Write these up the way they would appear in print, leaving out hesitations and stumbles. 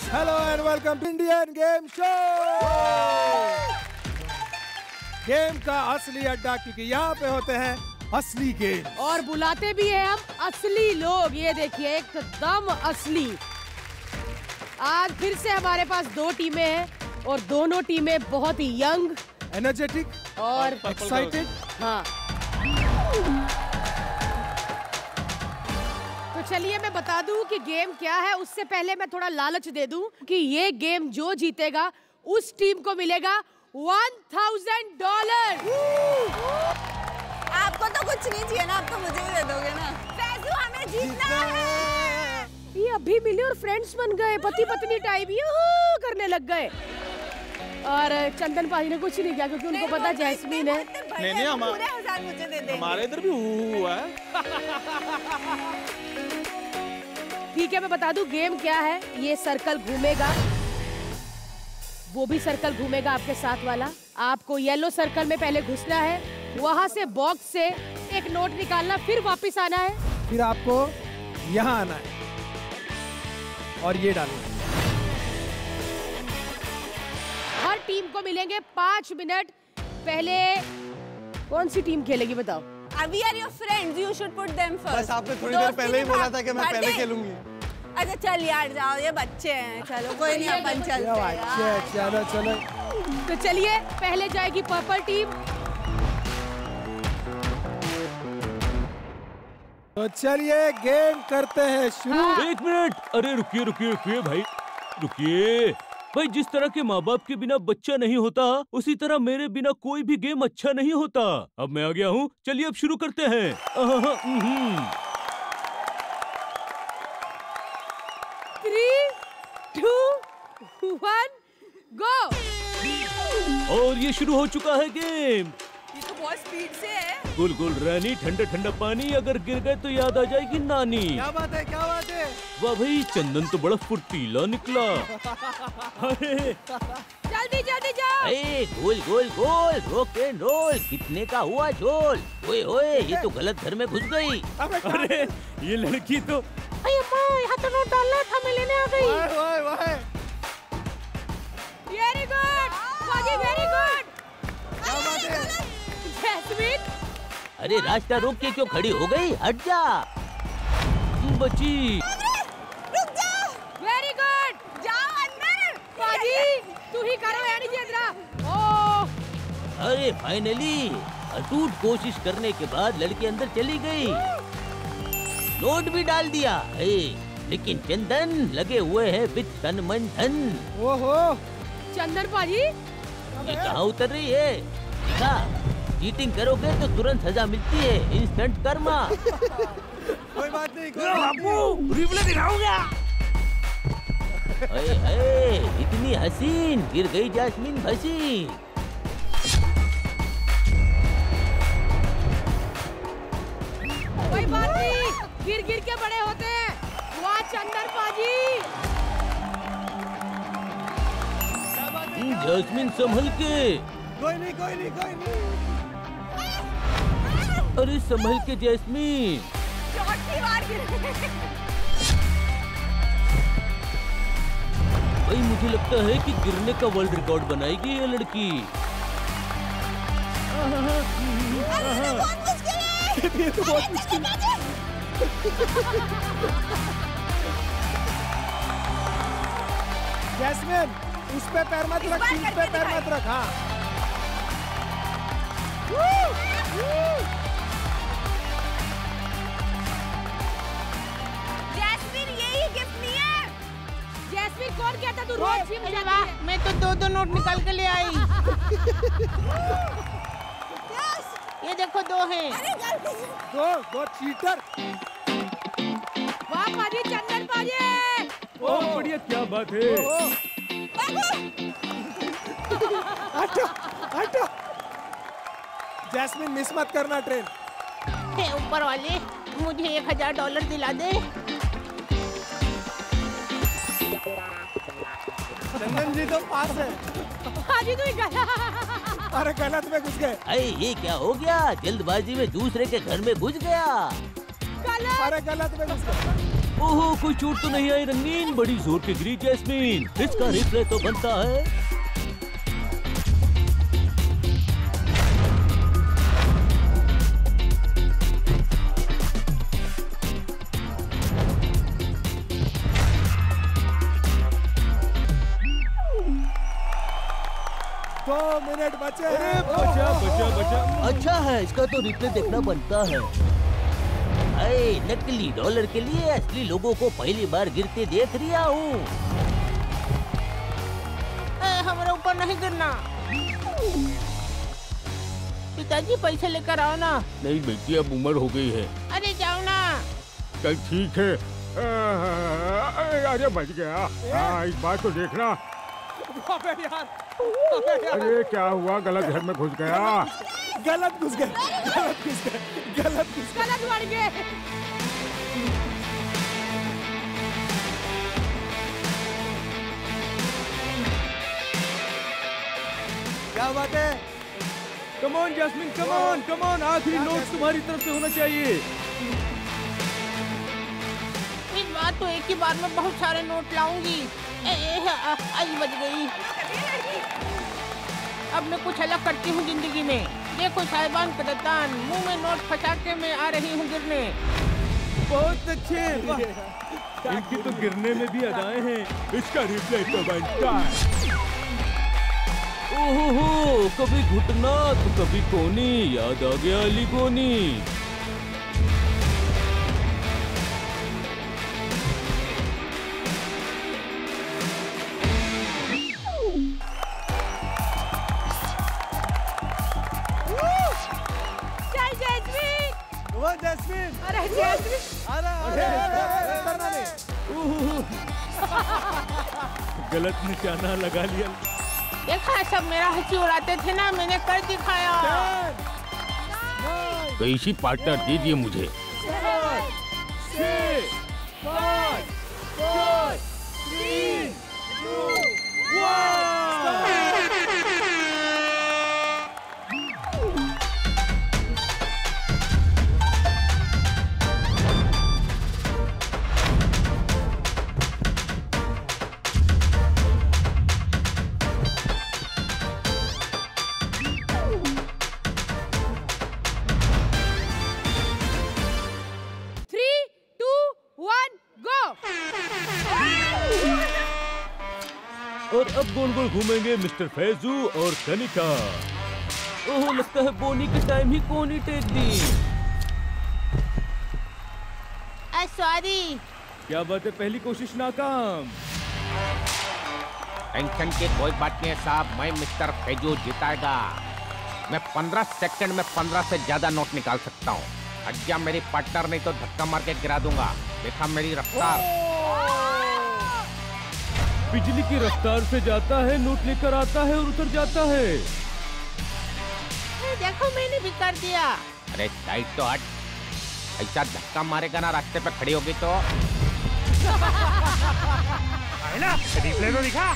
Hello and welcome Indian game show. Game का असली अड्डा, क्योंकि यहाँ पे होते हैं असली गेम और बुलाते भी हैं हम असली लोग। ये देखिए एकदम असली। आज फिर से हमारे पास 2 टीमें हैं और दोनों टीमें बहुत ही यंग, एनर्जेटिक और एक्साइटेड। हाँ, तो चलिए मैं बता दूं कि गेम क्या है। उससे पहले मैं थोड़ा लालच दे दूं कि ये गेम जो जीतेगा उस टीम को मिलेगा $1000। आपको तो कुछ नहीं चाहिए ना, आप तो मुझे ही दे दोगे ना। फैजू, हमें जीतना है। ये अभी मिले और फ्रेंड्स बन गए, पति पत्नी टाइप यूं करने लग गए। और चंदन पाजी ने कुछ नहीं किया क्योंकि उनको पता जैस्मीन है। नहीं पूरे 1000 मुझे दे देंगे। हमारे इधर भी हुआ है। ठीक है, मैं बता दूं गेम क्या है। ये सर्कल घूमेगा, वो भी सर्कल घूमेगा आपके साथ वाला। आपको येलो सर्कल में पहले घुसना है, वहां से बॉक्स से एक नोट निकालना, फिर वापस आना है, फिर आपको यहाँ आना है और ये डालना है। हर टीम को मिलेंगे 5 मिनट। पहले कौन सी टीम खेलेगी बताओ? We are your friends, you should put them first. बस आपने थोड़ी देर पहले ही बोला था कि मैं पहले खेलूंगी। अच्छा चल यार, जाओ, ये बच्चे हैं। चलो कोई नहीं, अपन चलते हैं। चलो चलो। तो चलिए, पहले जाएगी पर्पल टीम। तो चलिए गेम करते हैं शुरू। 1 मिनट, अरे रुकिए रुकिए रुकिए भाई, रुकिए भाई। जिस तरह के माँ बाप के बिना बच्चा नहीं होता, उसी तरह मेरे बिना कोई भी गेम अच्छा नहीं होता। अब मैं आ गया हूँ, चलिए अब शुरू करते हैं। 3, 2, 1, गो। और ये शुरू हो चुका है गेम। ये तो बहुत स्पीड से है। गुल गुल रानी, ठंडा ठंडा पानी, अगर गिर गए तो याद आ जाएगी नानी। क्या बात है, क्या बात है। वाह भाई, चंदन तो बड़ा फुर्तीला निकला। अरे जल्दी जल्दी जाओ। अरे goal goal goal, rock and roll, कितने का हुआ झोल। ओए ओए, ये तो गलत घर में घुस गई। अरे ये लड़की तो यहाँ तो नोट डालना था, मैं लेने आ गई। वाह वाह। वेरी गुड बाजी, वेरी गुड। क्या बात है। जैस्मीन, अरे रास्ता रोक के क्यों खड़ी हो गई, हट जा। बची। रुक जा। वेरी गुड, जाओ अंदर। बाजी तू ही करो यानी जिंद्रा। ओह, अरे फाइनली, अटूट कोशिश करने के बाद लड़की अंदर चली गई, नोट भी डाल दिया। लेकिन चंदन लगे हुए हैं विद तन मन धन। ओहो, चंदन बाजी ये कहाँ उतर रही है? देखा, चीटिंग करोगे तो तुरंत सजा मिलती है, इंस्टेंट कर्मा। कोई बात नहीं, कोई बात नहीं। रिप्ले दिखाऊंगा। इतनी हसीन, गिर गई जैस्मीन भसी। कोई बात नहीं, गिर गिर के बड़े होते हैं। वाह चंदन बाजी। जैस्मीन संभल के। कोई नहीं, कोई नहीं, कोई नहीं। अरे संभल के जैस्मीन। चौथी बार गिर गए। भाई मुझे लगता है कि गिरने का वर्ल्ड रिकॉर्ड बनाएगी ये लड़की। बहुत मुश्किल है। ये तो बहुत मुश्किल है। जैस्मिन, उस पे पैर मत रख, शीट पे पैर मत रख। हाँ, जैस्मीन, यही गिफ्ट नहीं है। जैस्मीन कौन कहता तू रोज जिम जाती है? मैं तो 2-2 नोट निकाल के ले आई। ये देखो 2 हैं। अरे गलती से। दो चीटर। वाह बाजी, चंदन बाजी। बहुत बढ़िया, क्या बात है। हटो, हटो। जैस्मिन मिस मत करना ट्रेन। हे ऊपर वाले, मुझे $1000 दिला दे। चंदन जी तो पास है। बाजी तू ही गया। अरे गलत में घुस गए। अरे ये क्या हो गया, जल्दबाजी में दूसरे के घर में घुस गया। गलत। अरे गलत में घुस गए। ओहो, कोई चोट तो नहीं आई रंगीन? बड़ी जोर के गिरी जैस्मीन। इसका रिप्ले तो बनता है। दो मिनट बचे। बचा बचा बचा। अच्छा है, इसका तो रिप्ले देखना बनता है। अरे नकली डॉलर के लिए असली लोगों को पहली बार गिरते देख रहा हूँ। हमारे ऊपर नहीं गिरना। पिताजी पैसे लेकर आओ ना। नहीं बेटी, अब उम्र हो गई है। अरे जाओ ना। चल ठीक है। अरे बच गया। हाँ, एक बात तो देखना। अबे यार, अरे क्या हुआ, गलत घर में घुस गया। गलत घुस गए, गलत घुस गए, गलत घुस गए। गलत बढ़ गए। क्या बात है? Come on Jasmine, come on, come on. आखिरी नोट तुम्हारी तरफ से होना चाहिए। इस बार तो एक ही बार में बहुत सारे नोट लाऊंगी। आज बच गई। अब मैं कुछ अलग करती हूँ जिंदगी में। देखो साहिबान कदतान, मुंह में नोट फंसा के मैं आ रही हूँ गिरने। बहुत अच्छे। इनकी तो गिरने में भी अदाएं हैं। इसका रिप्ले तो बनता है। ओहो, कभी घुटना तो कभी कोनी। याद आ गया अली गोनी। वो जैस्मीन, अरे जैस्मिन, अरे करना नहीं। गलत निशाना लगा लिया। देखा, सब मेरा हंसी उड़ाते थे ना, मैंने कर दिखाया। तो इसी पार्टनर दीजिए मुझे। 6, 5, 4, 3, 2, 1। और अब गोल गोल घूमेंगे मिस्टर फैजू और कनिका। ओह, लगता है बोनी के टाइम ही कोनी टेक दी। सॉरी। क्या बात है, पहली कोशिश नाकाम। टेंशन की कोई बात नहीं है साहब, मैं मिस्टर फैजू जिताएगा। मैं 15 सेकंड में 15 से ज्यादा नोट निकाल सकता हूँ। हट जा मेरी पार्टनर, नहीं तो धक्का मार के गिरा दूंगा। देखा मेरी रफ्तार। बिजली की रफ्तार से जाता है, नोट लेकर आता है और उतर जाता है। देखो मैंने भी कर दिया। अरे साइड तो हट, ऐसा धक्का मारेगा ना रास्ते पे खड़ी होगी तो। है ना, रिप्ले तो दिखा।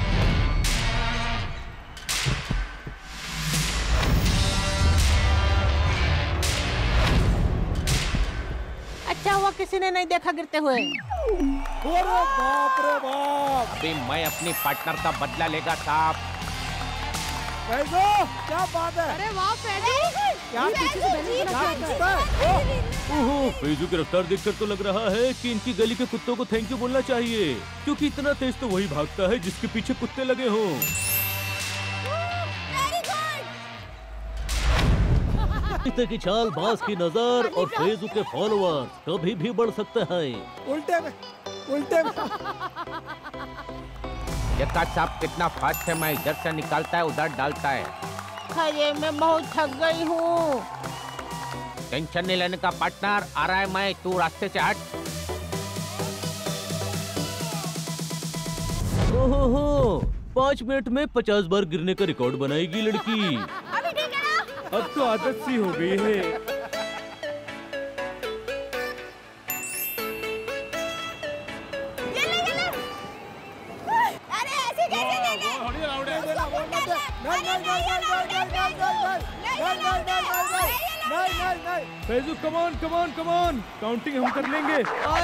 अच्छा हुआ किसी ने नहीं देखा गिरते हुए। अरे बाप रे बाप। अभी मैं अपनी पार्टनर का बदला लेगा साहब। फैजू, क्या बात है? अरे वाह फैजू, क्या पीछे से बैलेंस बना के आता है। ओहो, फैजू की रफ्तार देखकर तो लग रहा है कि इनकी गली के कुत्तों को थैंक यू बोलना चाहिए, क्योंकि इतना तेज तो वही भागता है जिसके पीछे कुत्ते लगे हों। कुत्ते की चाल, बाज की नजर और फैजू के फॉलोअर्स कभी भी बढ़ सकते हैं। उल्टे में, उल्टे में। देखा साहब कितना फास्ट है, मैं इधर से निकालता है उधर डालता है। अरे मैं बहुत थक गई हूँ। टेंशन नहीं लेने का पार्टनर, आ रहा है मैं, तू रास्ते से हट। ओहो, 5 मिनट में 50 बार गिरने का रिकॉर्ड बनाएगी लड़की। अब तो आदत सी हो गई है। फैजू कमान कमान कमान, काउंटिंग हम कर लेंगे।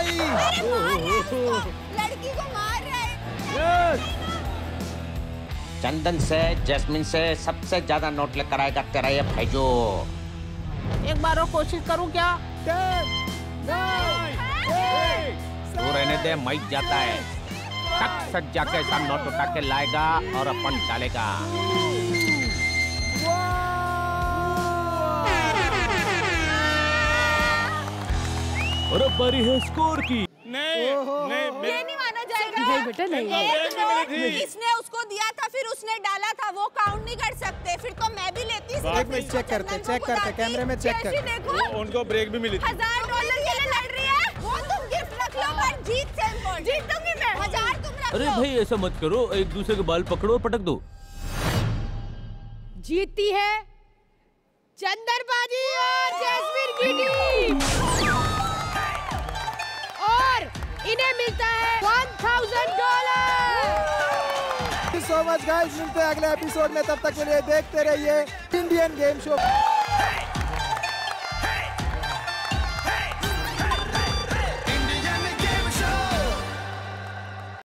लड़की को मार रहा है। यस। चंदन से, जैस्मिन से सबसे ज्यादा नोट लेकर आएगा तेरा ये फैजू। एक बार और कोशिश करूं क्या? 10, 9, 8, तू रहने दे, माइक जाता है। टक सज्जा के साथ नोट उठा के लाएगा और अपन डालेगा। और अब बारी है स्कोर की। ये नहीं माना जाएगा। नहीं बेटा नहीं। एक नोट इसने उसको दिया था, फिर उसने डाला था, वो काउंट नहीं कर सकते। फिर तो मैं भी लेती। चेक करते कैमरे में चेक करते। देखो उनको ब्रेक भी मिली थी। $1000 के लिए लड़ रही है। वो तुम गिफ्ट रख लो, पर जीत दूंगी मैं। 1000 तुम रख लो। अरे भाई ऐसा मत करो, एक दूसरे के बाल पकड़ो और पटक दो। जीतती है चंदनबाजी और जैस्मिन की टीम, और इन्हें मिलता है $1000। Thank you so much guys, मिलते हैं अगले एपिसोड में। तब तक के लिए देखते रहिए इंडियन गेम शो।